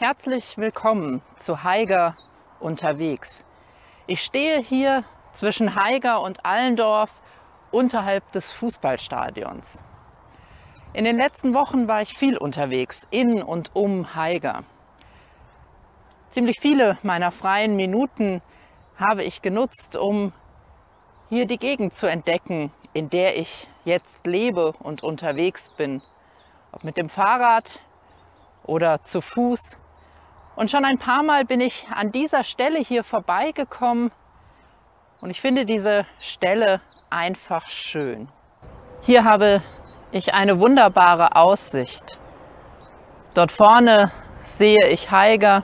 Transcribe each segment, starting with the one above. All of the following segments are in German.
Herzlich willkommen zu Haiger unterwegs. Ich stehe hier zwischen Haiger und Allendorf unterhalb des Fußballstadions. In den letzten Wochen war ich viel unterwegs in und um Haiger. Ziemlich viele meiner freien Minuten habe ich genutzt, um hier die Gegend zu entdecken, in der ich jetzt lebe und unterwegs bin. Ob mit dem Fahrrad oder zu Fuß. Und schon ein paar Mal bin ich an dieser Stelle hier vorbeigekommen und ich finde diese Stelle einfach schön. Hier habe ich eine wunderbare Aussicht. Dort vorne sehe ich Haiger.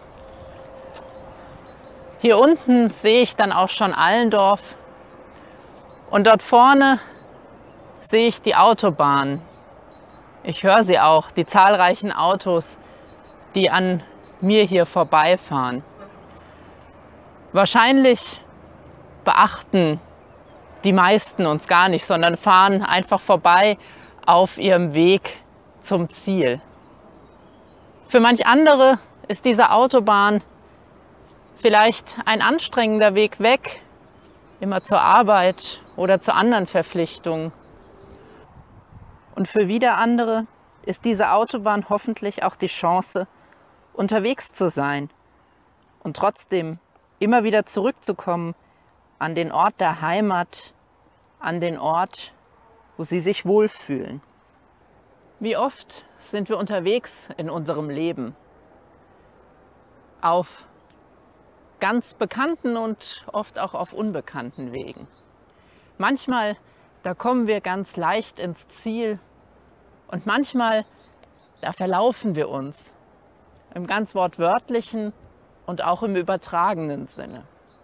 Hier unten sehe ich dann auch schon Allendorf. Und dort vorne sehe ich die Autobahn. Ich höre sie auch, die zahlreichen Autos, die an mir hier vorbeifahren. Wahrscheinlich beachten die meisten uns gar nicht, sondern fahren einfach vorbei auf ihrem Weg zum Ziel. Für manch andere ist diese Autobahn vielleicht ein anstrengender Weg weg, immer zur Arbeit oder zu anderen Verpflichtungen. Und für wieder andere ist diese Autobahn hoffentlich auch die Chance, unterwegs zu sein und trotzdem immer wieder zurückzukommen an den Ort der Heimat, an den Ort, wo sie sich wohlfühlen. Wie oft sind wir unterwegs in unserem Leben? Auf ganz bekannten und oft auch auf unbekannten Wegen. Manchmal, da kommen wir ganz leicht ins Ziel und manchmal, da verlaufen wir uns. Im ganz wortwörtlichen und auch im übertragenen Sinne.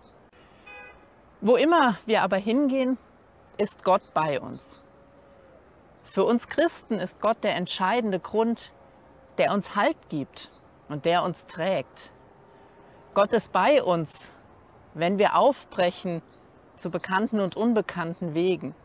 Wo immer wir aber hingehen, ist Gott bei uns. Für uns Christen ist Gott der entscheidende Grund, der uns Halt gibt und der uns trägt. Gott ist bei uns, wenn wir aufbrechen zu bekannten und unbekannten Wegen.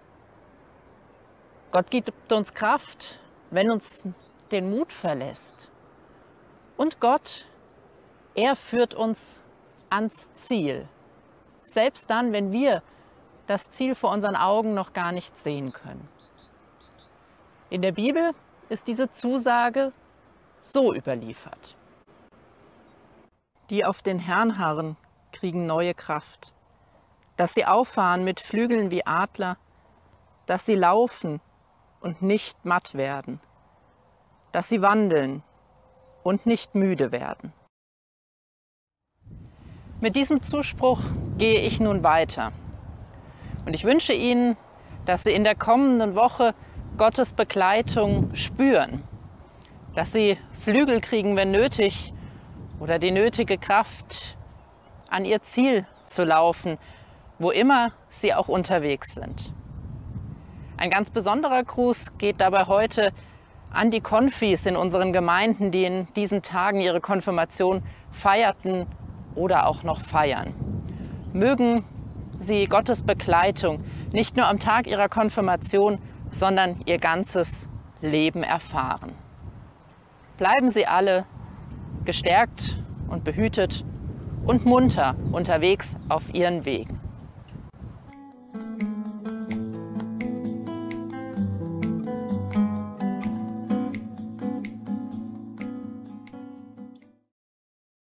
Gott gibt uns Kraft, wenn uns den Mut verlässt. Und Gott, er führt uns ans Ziel. Selbst dann, wenn wir das Ziel vor unseren Augen noch gar nicht sehen können. In der Bibel ist diese Zusage so überliefert. Die auf den Herrn harren, kriegen neue Kraft. Dass sie auffahren mit Flügeln wie Adler, dass sie laufen und nicht matt werden. Dass sie wandeln und nicht müde werden. Mit diesem Zuspruch gehe ich nun weiter. Und ich wünsche Ihnen, dass Sie in der kommenden Woche Gottes Begleitung spüren. Dass Sie Flügel kriegen, wenn nötig, oder die nötige Kraft, an Ihr Ziel zu laufen, wo immer Sie auch unterwegs sind. Ein ganz besonderer Gruß geht dabei heute an die Konfis in unseren Gemeinden, die in diesen Tagen ihre Konfirmation feierten oder auch noch feiern. Mögen sie Gottes Begleitung nicht nur am Tag ihrer Konfirmation, sondern ihr ganzes Leben erfahren. Bleiben Sie alle gestärkt und behütet und munter unterwegs auf Ihren Wegen.